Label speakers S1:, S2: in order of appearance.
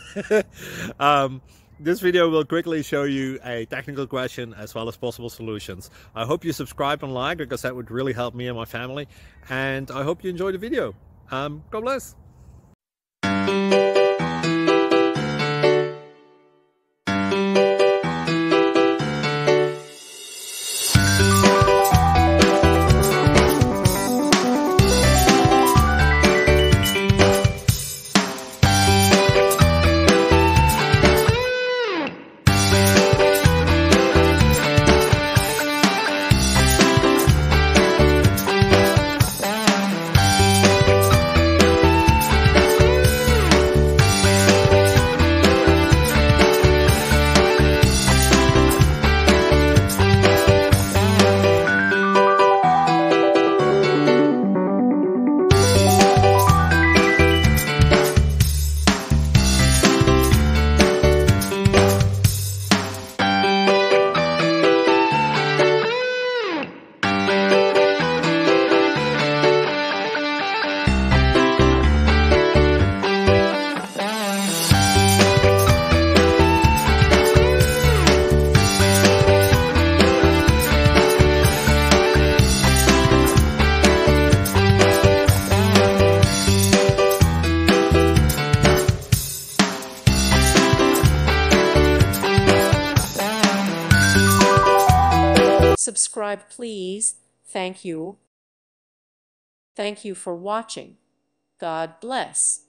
S1: This video will quickly show you a technical question as well as possible solutions. I hope you subscribe and like, because that would really help me and my family. And I hope you enjoy the video. God bless.
S2: Subscribe, please. Thank you. Thank you for watching. God bless.